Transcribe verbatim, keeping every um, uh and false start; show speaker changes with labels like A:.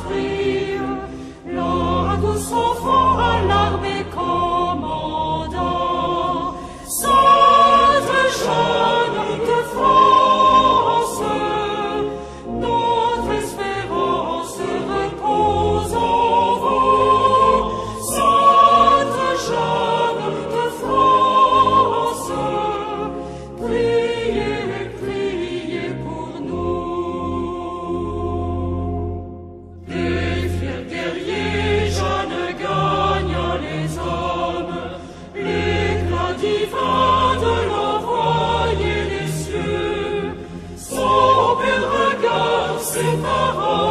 A: patrie. Là, tous enfants à l'armée commandant, sainte Jeanne de France, notre espérance repose en vous. Sainte Jeanne de France, priez, priez pour nous. Des fiers guerriers, Jeanne gagne les hommes, l'éclat divin de l'envoyer les cieux, son bel regard, ses paroles.